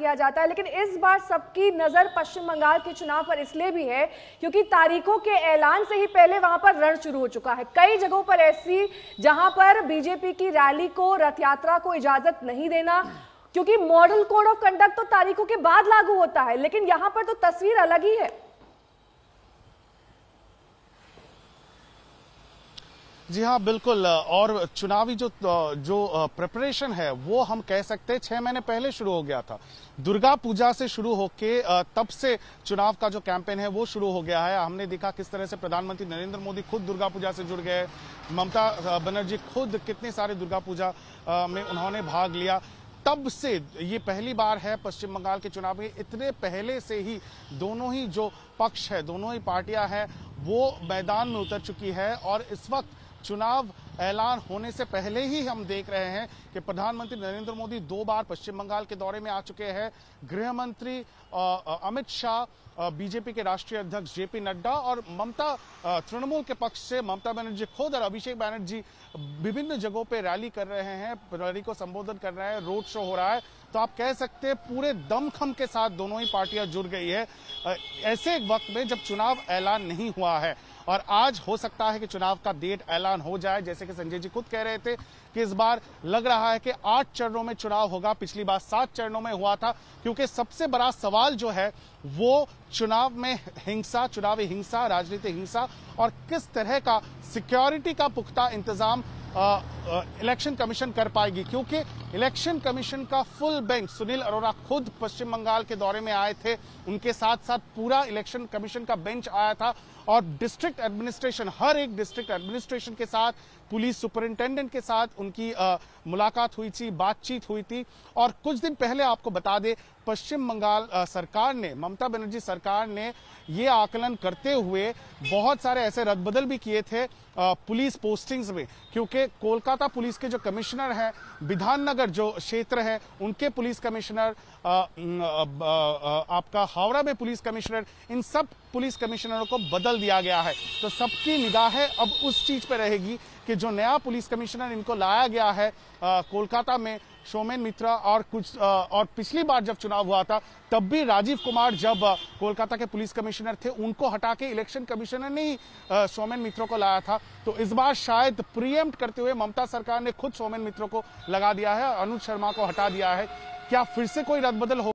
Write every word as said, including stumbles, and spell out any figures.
किया जाता है, लेकिन इस बार सबकी नजर पश्चिम बंगाल के चुनाव पर इसलिए भी है क्योंकि तारीखों के ऐलान से ही पहले वहां पर रण शुरू हो चुका है। कई जगहों पर ऐसी जहां पर बीजेपी की रैली को, रथ यात्रा को इजाजत नहीं देना, क्योंकि मॉडल कोड ऑफ कंडक्ट तो तारीखों के बाद लागू होता है, लेकिन यहां पर तो तस्वीर अलग ही है। जी हाँ, बिल्कुल। और चुनावी जो जो प्रिपरेशन है वो हम कह सकते हैं छह महीने पहले शुरू हो गया था। दुर्गा पूजा से शुरू होके तब से चुनाव का जो कैंपेन है वो शुरू हो गया है। हमने देखा किस तरह से प्रधानमंत्री नरेंद्र मोदी खुद दुर्गा पूजा से जुड़ गए, ममता बनर्जी खुद कितनी सारे दुर्गा पूजा में उन्होंने भाग लिया। तब से ये पहली बार है पश्चिम बंगाल के चुनाव में, इतने पहले से ही दोनों ही जो पक्ष है, दोनों ही पार्टियां हैं वो मैदान में उतर चुकी है। और इस वक्त चुनाव ऐलान होने से पहले ही हम देख रहे हैं कि प्रधानमंत्री नरेंद्र मोदी दो बार पश्चिम बंगाल के दौरे में आ चुके हैं। गृह मंत्री अमित शाह, बीजेपी के राष्ट्रीय अध्यक्ष जेपी नड्डा और ममता तृणमूल के पक्ष से ममता बनर्जी खुद और अभिषेक बनर्जी विभिन्न जगहों पे रैली कर रहे हैं, रैली को संबोधन कर रहे हैं, रोड शो हो रहा है। तो आप कह सकते हैं पूरे दमखम के साथ दोनों ही पार्टियां जुड़ गई है ऐसे एक वक्त में जब चुनाव ऐलान नहीं हुआ है। और आज हो सकता है कि चुनाव का डेट ऐलान हो जाए, जैसे कि संजय जी खुद कह रहे थे कि इस बार लग रहा है कि आठ चरणों में चुनाव होगा, पिछली बार सात चरणों में हुआ था। क्योंकि सबसे बड़ा सवाल जो है वो चुनाव में हिंसा, चुनावी हिंसा, राजनीतिक हिंसा और किस तरह का सिक्योरिटी का पुख्ता इंतजाम इलेक्शन कमीशन कर पाएगी। क्योंकि इलेक्शन कमीशन का फुल बेंच, सुनील अरोड़ा खुद पश्चिम बंगाल के दौरे में आए थे, उनके साथ साथ पूरा इलेक्शन कमीशन का बेंच आया था और डिस्ट्रिक्ट एडमिनिस्ट्रेशन, हर एक डिस्ट्रिक्ट एडमिनिस्ट्रेशन के साथ, पुलिस सुपरिंटेंडेंट के साथ उनकी आ, मुलाकात हुई थी, बातचीत हुई थी। और कुछ दिन पहले आपको बता दें, पश्चिम बंगाल आ, सरकार ने, ममता बनर्जी सरकार ने ये आकलन करते हुए बहुत सारे ऐसे रद्दबदल भी किए थे आ, पुलिस पोस्टिंग्स में। क्योंकि कोलकाता पुलिस के जो कमिश्नर हैं, विधाननगर जो क्षेत्र है उनके पुलिस कमिश्नर, आ, आ, आ, आपका हावड़ा में पुलिस कमिश्नर, इन सब पुलिस कमिश्नरों को बदल दिया गया है। तो सबकी निगाहें अब उस चीज पे रहेगी कि जो नया पुलिस कमिश्नर इनको लाया गया है कोलकाता में, सोमेन मित्रा, और कुछ आ, और पिछली बार जब चुनाव हुआ था तब भी राजीव कुमार जब कोलकाता के पुलिस कमिश्नर थे, उनको हटा के इलेक्शन कमिश्नर ने ही सोमेन मित्रों को लाया था। तो इस बार शायद प्रीएम्प्ट करते हुए ममता सरकार ने खुद सोमेन मित्रों को लगा दिया है, अनुज शर्मा को हटा दिया है। क्या फिर से कोई रद्दबदल हो